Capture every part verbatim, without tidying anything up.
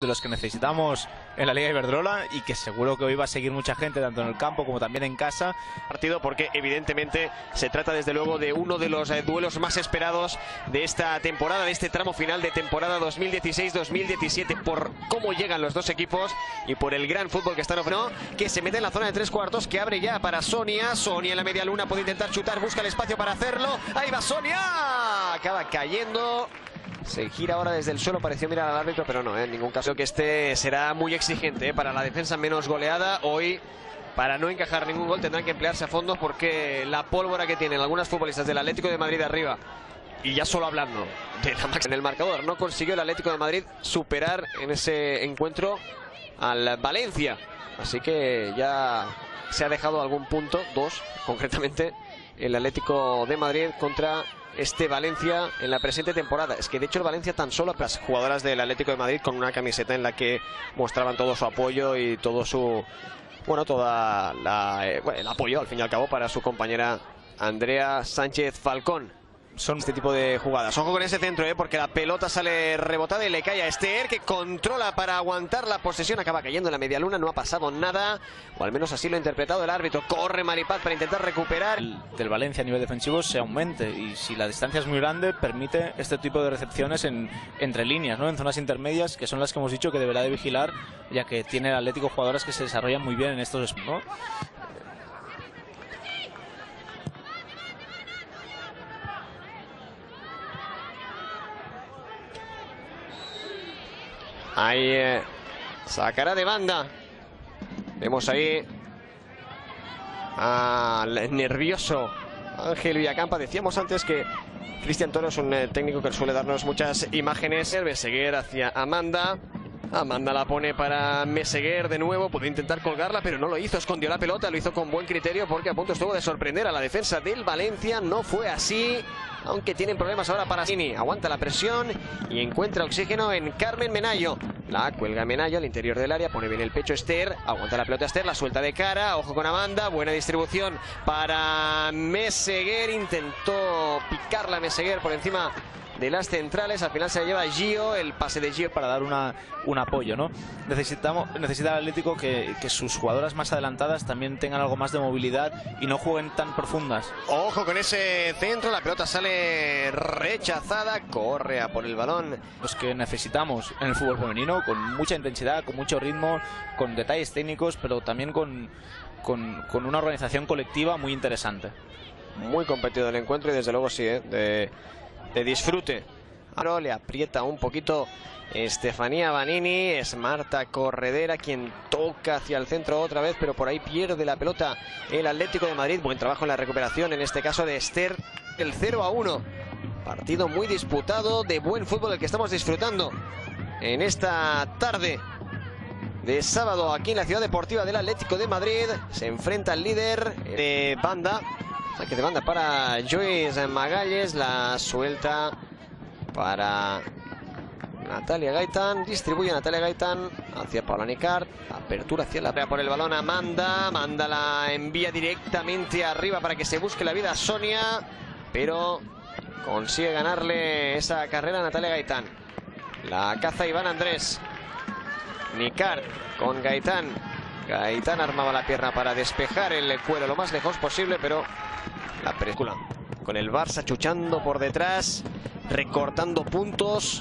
de los que necesitamos en la Liga Iberdrola y que seguro que hoy va a seguir mucha gente tanto en el campo como también en casa. Partido porque evidentemente se trata desde luego de uno de los eh, duelos más esperados de esta temporada, de este tramo final de temporada dos mil dieciséis dos mil diecisiete, por cómo llegan los dos equipos y por el gran fútbol que están ofreciendo, que se mete en la zona de tres cuartos, que abre ya para Sonia. Sonia en la media luna puede intentar chutar, busca el espacio para hacerlo. Ahí va Sonia, acaba cayendo. Se gira ahora desde el suelo, pareció mirar al árbitro, pero no, ¿eh? En ningún caso. Que este será muy exigente, ¿eh? Para la defensa menos goleada. Hoy, para no encajar ningún gol, tendrán que emplearse a fondo porque la pólvora que tienen algunas futbolistas del Atlético de Madrid arriba, y ya solo hablando de la máxima en el marcador, no consiguió el Atlético de Madrid superar en ese encuentro al Valencia. Así que ya se ha dejado algún punto, dos concretamente, el Atlético de Madrid contra este Valencia en la presente temporada. Es que de hecho el Valencia tan solo, las jugadoras del Atlético de Madrid con una camiseta en la que mostraban todo su apoyo y todo su, bueno, toda la, eh, bueno, el apoyo al fin y al cabo para su compañera Andrea Sánchez Falcón. Son este tipo de jugadas. Ojo con ese centro, ¿eh? Porque la pelota sale rebotada y le cae a Esther, que controla para aguantar la posesión. Acaba cayendo en la media luna, no ha pasado nada, o al menos así lo ha interpretado el árbitro. Corre Maripaz para intentar recuperar. El del Valencia a nivel defensivo se aumente, y si la distancia es muy grande permite este tipo de recepciones en, entre líneas, ¿no? En zonas intermedias, que son las que hemos dicho que deberá de vigilar, ya que tiene el Atlético jugadoras que se desarrollan muy bien en estos, ¿no? Ahí eh, sacará de banda. Vemos ahí al nervioso Ángel Villacampa. Decíamos antes que Cristian Toro es un eh, técnico que suele darnos muchas imágenes. Meseguer hacia Amanda. Amanda la pone para Meseguer de nuevo. Puede intentar colgarla, pero no lo hizo. Escondió la pelota, lo hizo con buen criterio porque a punto estuvo de sorprender a la defensa del Valencia. No fue así, aunque tienen problemas ahora para Sini. Aguanta la presión y encuentra oxígeno en Carmen Menayo. La cuelga Menayo al interior del área, pone bien el pecho Esther, aguanta la pelota Esther, la suelta de cara, ojo con Amanda, buena distribución para Meseguer. Intentó picarla Meseguer por encima de las centrales, al final se la lleva Gio, el pase de Gio para dar una, un apoyo, ¿no? Necesitamos, necesita el Atlético que, que sus jugadoras más adelantadas también tengan algo más de movilidad y no jueguen tan profundas. Ojo con ese centro, la pelota sale rechazada, corre a por el balón. Los que necesitamos en el fútbol femenino, con mucha intensidad, con mucho ritmo, con detalles técnicos, pero también con, con, con una organización colectiva muy interesante. Muy competido el encuentro y desde luego sí, ¿eh? de... de disfrute. Ahora le aprieta un poquito Estefanía Vanini. Es Marta Corredera quien toca hacia el centro otra vez, pero por ahí pierde la pelota el Atlético de Madrid. Buen trabajo en la recuperación, en este caso de Esther. El cero a uno. Partido muy disputado, de buen fútbol el que estamos disfrutando en esta tarde de sábado aquí en la Ciudad Deportiva del Atlético de Madrid. Se enfrenta al líder de banda. Saque de banda para Joyce Magalles, la suelta para Natalia Gaitán, distribuye Natalia Gaitán hacia Paula Nicart, apertura hacia la por el balón Amanda, Amanda la envía directamente arriba para que se busque la vida a Sonia, pero consigue ganarle esa carrera a Natalia Gaitán. La caza Iván Andrés, Nicart con Gaitán. Gaitán armaba la pierna para despejar el cuero lo más lejos posible, pero la película con el Barça chuchando por detrás, recortando puntos.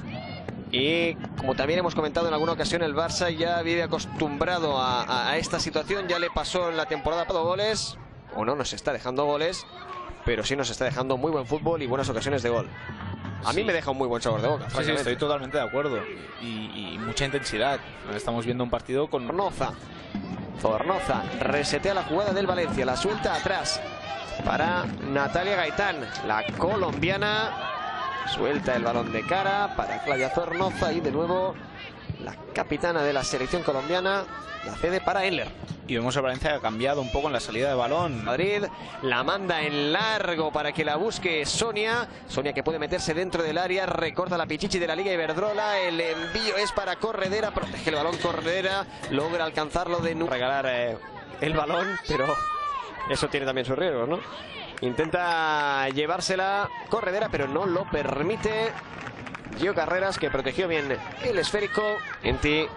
Y como también hemos comentado en alguna ocasión, el Barça ya vive acostumbrado a, a, a esta situación. Ya le pasó en la temporada pasada goles, o no nos está dejando goles, pero sí nos está dejando muy buen fútbol y buenas ocasiones de gol. A sí. mí me deja un muy buen sabor de boca. Sí, sí, estoy totalmente de acuerdo. Y, y mucha intensidad. Estamos viendo un partido con... Zornoza. Zornoza resetea la jugada del Valencia. La suelta atrás para Natalia Gaitán. La colombiana suelta el balón de cara para Claudia Zornoza. Y de nuevo la capitana de la selección colombiana la cede para Enler. Y vemos a Valencia que ha cambiado un poco en la salida de balón. Madrid la manda en largo para que la busque Sonia. Sonia que puede meterse dentro del área. Recorta la Pichichi de la Liga Iberdrola. El envío es para Corredera. Protege el balón Corredera. Logra alcanzarlo de nuevo. Regalar eh, el balón, pero eso tiene también sus riesgos, ¿no? Intenta llevársela Corredera, pero no lo permite. Gio Carreras, que protegió bien el esférico. Kenti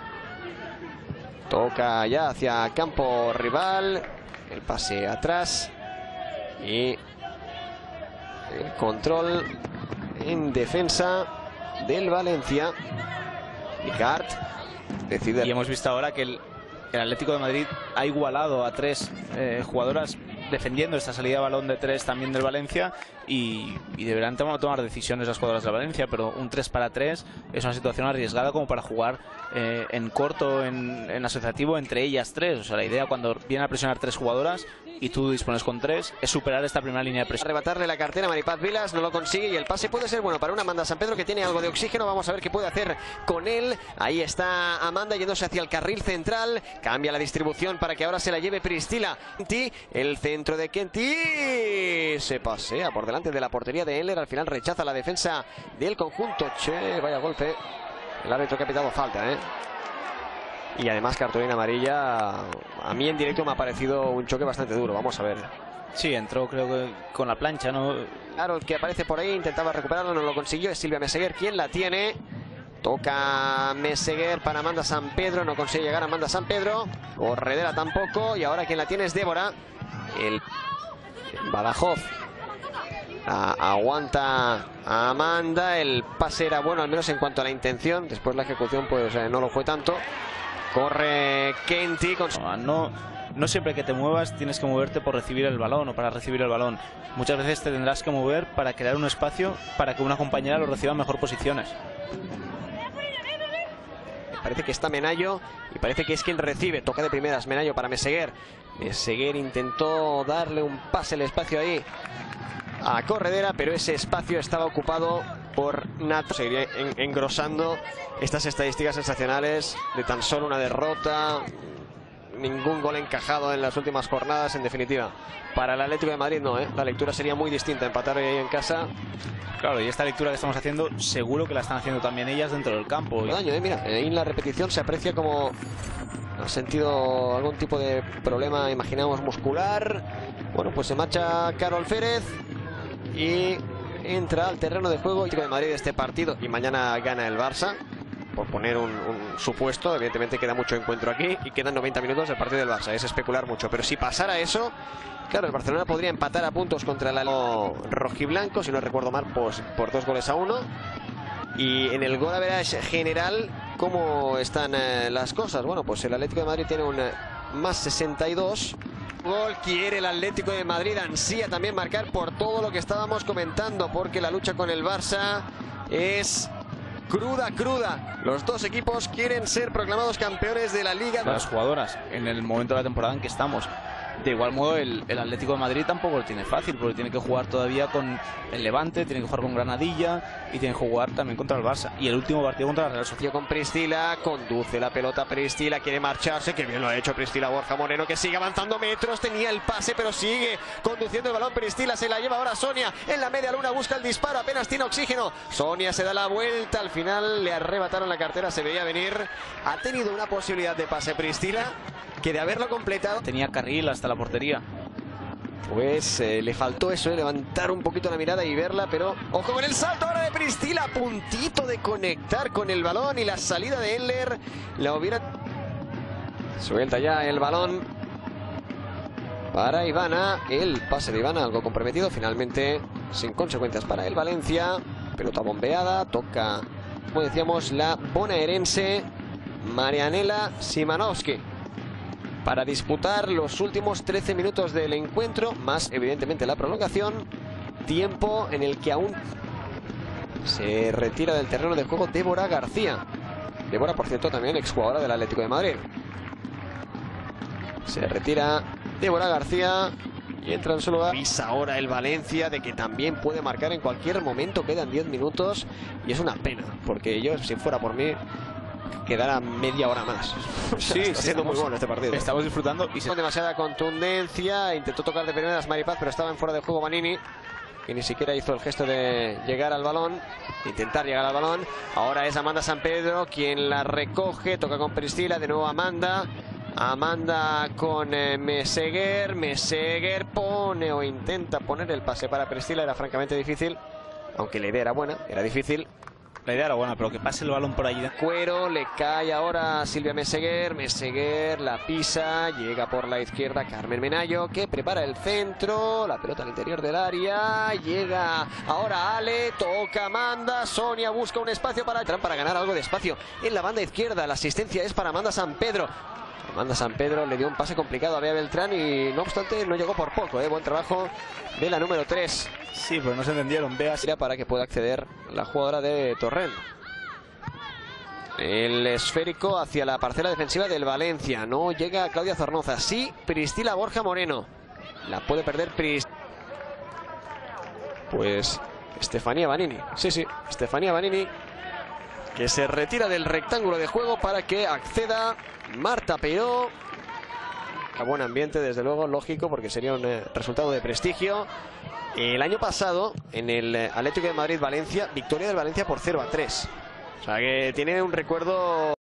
toca ya hacia campo rival. El pase atrás. Y el control en defensa del Valencia. Ricard decide. Y hemos visto ahora que el, el Atlético de Madrid ha igualado a tres eh, jugadoras defendiendo esta salida de balón de tres también del Valencia, y, y deberán tomar, tomar decisiones las jugadoras de Valencia, pero un tres para tres es una situación arriesgada como para jugar eh, en corto, en, en asociativo entre ellas tres. O sea, la idea cuando vienen a presionar tres jugadoras y tú dispones con tres es superar esta primera línea de presión. Arrebatarle la cartera a Maripaz Vilas, no lo consigue, y el pase puede ser bueno para una Amanda San Pedro que tiene algo de oxígeno. Vamos a ver qué puede hacer con él. Ahí está Amanda yéndose hacia el carril central, cambia la distribución para que ahora se la lleve Pristila. El centro de Kenti se pasea por delante de la portería de Eller, al final rechaza la defensa del conjunto. Che, vaya golpe. El árbitro que ha pitado falta, ¿eh? Y además cartulina amarilla. A mí en directo me ha parecido un choque bastante duro. Vamos a ver. Sí, entró creo que con la plancha, ¿no? Claro, el que aparece por ahí intentaba recuperarlo, no lo consiguió. Es Silvia Meseguer quien la tiene. Toca Meseguer para Amanda San Pedro, no consigue llegar a Amanda San Pedro. Corredera tampoco, y ahora quien la tiene es Débora. El Badajoz a, aguanta a Amanda. El pase era bueno, al menos en cuanto a la intención. Después la ejecución pues eh, no lo fue tanto. Corre Kenti con... No, no siempre que te muevas tienes que moverte por recibir el balón o para recibir el balón. Muchas veces te tendrás que mover para crear un espacio para que una compañera lo reciba en mejor posiciones. Parece que está Menayo y parece que es quien recibe. Toca de primeras Menayo para Meseguer. Meseguer intentó darle un pase el espacio ahí a Corredera, pero ese espacio estaba ocupado por Nato. Seguiría en, engrosando estas estadísticas sensacionales de tan solo una derrota, ningún gol encajado en las últimas jornadas. En definitiva, para el Atlético de Madrid no, ¿eh? La lectura sería muy distinta. Empatar ahí en casa. Claro, y esta lectura que estamos haciendo seguro que la están haciendo también ellas dentro del campo. Daño, ¿eh? Mira, ahí en la repetición se aprecia como ha sentido algún tipo de problema, imaginamos, muscular. Bueno, pues se marcha Carol Férez y entra al terreno de juego de Madrid este partido, y mañana gana el Barça, por poner un, un supuesto. Evidentemente queda mucho encuentro aquí y quedan noventa minutos del partido del Barça, es especular mucho, pero si pasara eso, claro, el Barcelona podría empatar a puntos contra el rojiblanco, si no recuerdo mal, pues, por dos goles a uno. Y en el gol average general, ¿cómo están eh, las cosas? Bueno, pues el Atlético de Madrid tiene un eh, más sesenta y dos. Gol quiere el Atlético de Madrid, ansía también marcar por todo lo que estábamos comentando, porque la lucha con el Barça es cruda, cruda. Los dos equipos quieren ser proclamados campeones de la Liga. Las jugadoras, en el momento de la temporada en que estamos. De igual modo, el, el Atlético de Madrid tampoco lo tiene fácil, porque tiene que jugar todavía con el Levante, tiene que jugar con Granadilla y tiene que jugar también contra el Barça. Y el último partido contra la Real Sociedad. Con Pristila, conduce la pelota Pristila, quiere marcharse, que bien lo ha hecho Pristila. Borja Moreno, que sigue avanzando metros, tenía el pase, pero sigue conduciendo el balón Pristila, se la lleva ahora Sonia en la media luna, busca el disparo, apenas tiene oxígeno. Sonia se da la vuelta, al final le arrebataron la cartera, se veía venir. Ha tenido una posibilidad de pase Pristila, que de haberlo completado tenía carril hasta la portería. Pues eh, le faltó eso, eh, levantar un poquito la mirada y verla, pero ojo con el salto ahora de Pristila, a puntito de conectar con el balón, y la salida de Eller la hubiera... Suelta ya el balón para Ivana, el pase de Ivana algo comprometido, finalmente sin consecuencias para el Valencia. Pelota bombeada, toca, como decíamos, la bonaerense Marianela Simanowski para disputar los últimos trece minutos del encuentro, más evidentemente la prolongación. Tiempo en el que aún se retira del terreno de juego Débora García. Débora, por cierto, también exjugadora del Atlético de Madrid. Se retira Débora García y entra en su lugar. Visa ahora el Valencia de que también puede marcar en cualquier momento. Quedan diez minutos y es una pena, porque yo, si fuera por mí, quedará media hora más. Sí, está siendo muy bueno este partido. Estamos disfrutando y con demasiada contundencia. Intentó tocar de primeras Maripaz, pero estaba en fuera de juego Vanini, que ni siquiera hizo el gesto de llegar al balón, intentar llegar al balón. Ahora es Amanda San Pedro quien la recoge, toca con Pristila, de nuevo Amanda. Amanda con eh, Meseguer. Meseguer pone o intenta poner el pase para Pristila. Era francamente difícil, aunque la idea era buena, era difícil. La idea era buena, pero que pase el balón por allí. Cuero, le cae ahora a Silvia Meseguer. Meseguer la pisa, llega por la izquierda Carmen Menayo, que prepara el centro, la pelota al interior del área, llega ahora Ale, toca, manda, Sonia busca un espacio para, para ganar algo de espacio en la banda izquierda. La asistencia es para Amanda San Pedro. Amanda San Pedro le dio un pase complicado a Bea Beltrán y no obstante no llegó por poco, ¿eh? Buen trabajo de la número tres. Sí, pero no se entendieron. Bea para que pueda acceder la jugadora de Torrent. El esférico hacia la parcela defensiva del Valencia. No llega Claudia Zornoza. Sí, Priscila Borja Moreno. La puede perder Pris. Pues Estefanía Banini. Sí, sí, Estefanía Banini, que se retira del rectángulo de juego para que acceda Marta Peiró. A buen ambiente, desde luego, lógico, porque sería un eh, resultado de prestigio. El año pasado, en el Atlético de Madrid-Valencia, victoria del Valencia por cero a tres. O sea que tiene un recuerdo